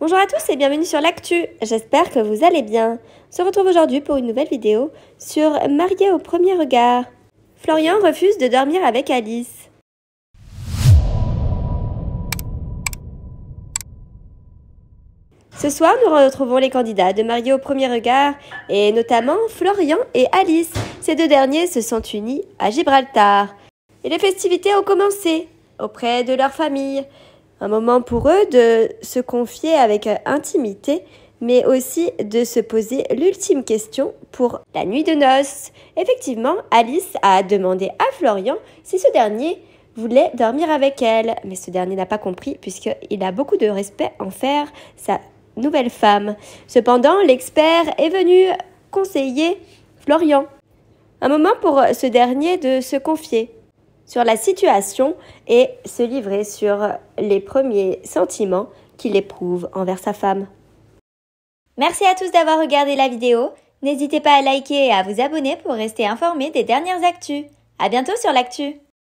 Bonjour à tous et bienvenue sur l'actu, j'espère que vous allez bien. On se retrouve aujourd'hui pour une nouvelle vidéo sur Marié au premier regard. Florian refuse de dormir avec Alice. Ce soir, nous retrouvons les candidats de Marié au premier regard et notamment Florian et Alice. Ces deux derniers se sont unis à Gibraltar. Et les festivités ont commencé auprès de leur famille. Un moment pour eux de se confier avec intimité, mais aussi de se poser l'ultime question pour la nuit de noces. Effectivement, Alice a demandé à Florian si ce dernier voulait dormir avec elle. Mais ce dernier n'a pas compris puisqu'il a beaucoup de respect envers sa nouvelle femme. Cependant, l'expert est venu conseiller Florian. Un moment pour ce dernier de se confier sur la situation et se livrer sur les premiers sentiments qu'il éprouve envers sa femme. Merci à tous d'avoir regardé la vidéo. N'hésitez pas à liker et à vous abonner pour rester informés des dernières actus. À bientôt sur l'actu.